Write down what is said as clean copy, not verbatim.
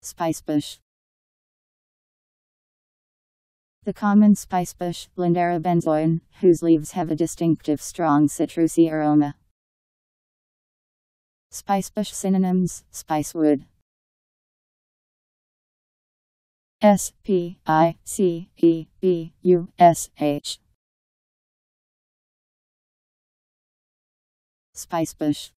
Spicebush. The common spicebush, Lindera benzoin, whose leaves have a distinctive strong citrusy aroma. Spicebush synonyms: spicewood. Spicebush.